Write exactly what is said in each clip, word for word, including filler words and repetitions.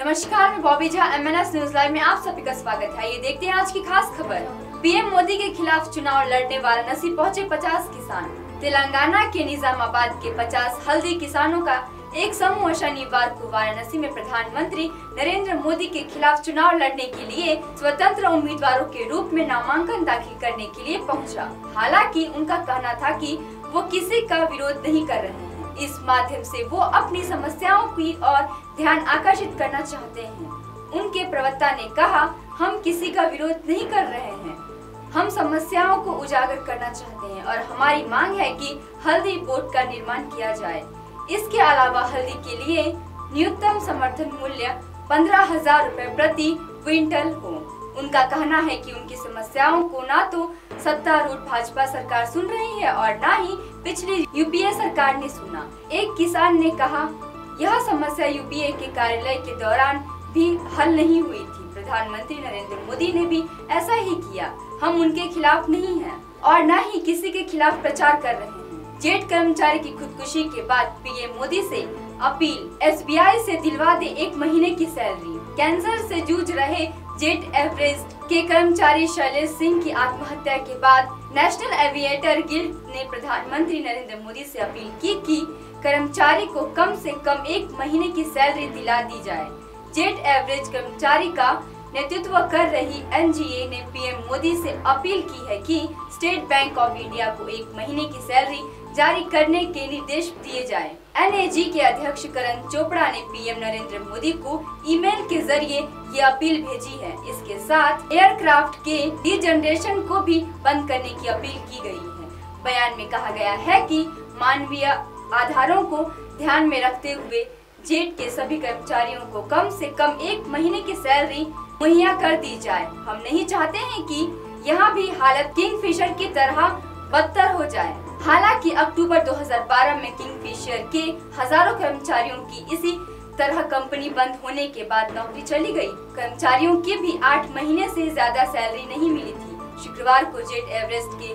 नमस्कार, मैं Bobby Jha. M N S news live में आप सभी का स्वागत है। ये देखते हैं आज की खास खबर। पीएम मोदी के खिलाफ चुनाव लड़ने वाराणसी पहुंचे पचास किसान। तेलंगाना के निजामाबाद के पचास हल्दी किसानों का एक समूह शनिवार को वाराणसी में प्रधानमंत्री नरेंद्र मोदी के खिलाफ चुनाव लड़ने के लिए स्वतंत्र उम्मीदवारों के रूप में नामांकन दाखिल करने के लिए पहुंचा। हालांकि उनका कहना था कि वो किसी का विरोध नहीं कर रहे हैं। इस माध्यम से वो अपनी समस्याओं की ओर ध्यान आकर्षित करना चाहते हैं। उनके प्रवक्ता ने कहा, हम किसी का विरोध नहीं कर रहे हैं, हम समस्याओं को उजागर करना चाहते हैं और हमारी मांग है कि हल्दी बोर्ड का निर्माण किया जाए। इसके अलावा हल्दी के लिए न्यूनतम समर्थन मूल्य पंद्रह हजार रूपए प्रति क्विंटल हो। उनका कहना है कि उनकी समस्याओं को ना तो सत्तारूढ़ भाजपा सरकार सुन रही है और ना ही पिछली यूपीए सरकार ने सुना। एक किसान ने कहा, यह समस्या यूपीए के कार्यालय के दौरान भी हल नहीं हुई थी। प्रधानमंत्री नरेंद्र मोदी ने भी ऐसा ही किया। हम उनके खिलाफ नहीं हैं और न ही किसी के खिलाफ प्रचार कर रहे हैं। जेट कर्मचारी की खुदकुशी के बाद पीएम मोदी से अपील, एस बी आई से दिलवा दे एक महीने की सैलरी। कैंसर से जूझ रहे जेट एयरवेज के कर्मचारी शैलेश सिंह की आत्महत्या के बाद नेशनल एविएटर गिल्ड ने प्रधानमंत्री नरेंद्र मोदी से अपील की कि कर्मचारी को कम से कम एक महीने की सैलरी दिला दी जाए। जेट एयरवेज कर्मचारी का नेतृत्व कर रही एन जी ए ने पीएम मोदी से अपील की है कि स्टेट बैंक ऑफ इंडिया को एक महीने की सैलरी जारी करने के निर्देश दिए जाएं। एन ए जी के अध्यक्ष करण चोपड़ा ने पीएम नरेंद्र मोदी को ईमेल के जरिए ये अपील भेजी है। इसके साथ एयरक्राफ्ट के डी जनरेशन को भी बंद करने की अपील की गई है। बयान में कहा गया है कि मानवीय आधारों को ध्यान में रखते हुए जेट के सभी कर्मचारियों को कम से कम एक महीने की सैलरी मुहैया कर दी जाए। हम नहीं चाहते हैं कि यहाँ भी हालत किंगफिशर की तरह बदतर हो जाए। हालांकि अक्टूबर दो हज़ार बारह में किंगफिशर के हजारों कर्मचारियों की इसी तरह कंपनी बंद होने के बाद नौकरी चली गई। कर्मचारियों की भी आठ महीने से ज्यादा सैलरी नहीं मिली थी। शुक्रवार को जेट एयरवेज के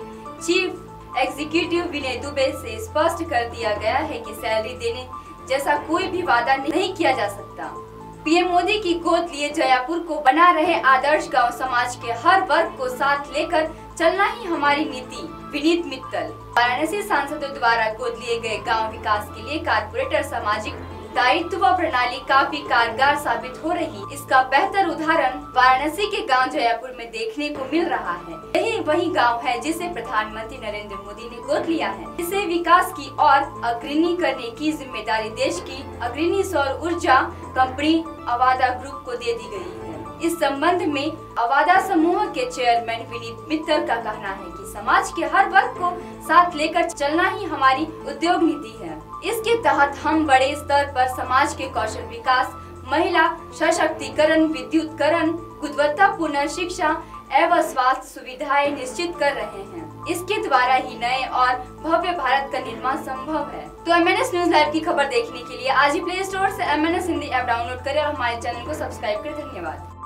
चीफ एग्जीक्यूटिव विनय दुबे से स्पष्ट कर दिया गया है कि सैलरी देने जैसा कोई भी वादा नहीं किया जा सकता। पीएम मोदी की गोद लिए जयपुर को बना रहे आदर्श गांव, समाज के हर वर्ग को साथ लेकर चलना ही हमारी नीति। विनीत मित्तल। वाराणसी सांसदों द्वारा गोद लिए गए गांव विकास के लिए कारपोरेटर सामाजिक दायित्व प्रणाली काफी कारगर साबित हो रही। इसका बेहतर उदाहरण वाराणसी के गांव जयपुर में देखने को मिल रहा है। यही वही गांव है जिसे प्रधानमंत्री नरेंद्र मोदी ने गोद लिया है। इसे विकास की ओर अग्रणी करने की जिम्मेदारी देश की अग्रणी सौर ऊर्जा कंपनी अवादा ग्रुप को दे दी गई है। इस संबंध में अवादा समूह के चेयरमैन विनीत मित्तल का कहना है कि समाज के हर वर्ग को साथ लेकर चलना ही हमारी उद्योग नीति है। इसके तहत हम बड़े स्तर पर समाज के कौशल विकास, महिला सशक्तिकरण, विद्युतीकरण, गुणवत्तापूर्ण शिक्षा एवं स्वास्थ्य सुविधाएं निश्चित कर रहे हैं। इसके द्वारा ही नए और भव्य भारत का निर्माण संभव है। तो M N S news live की खबर देखने के लिए आज ही प्ले स्टोर से M N S Hindi app download करें और हमारे चैनल को सब्सक्राइब करें। धन्यवाद।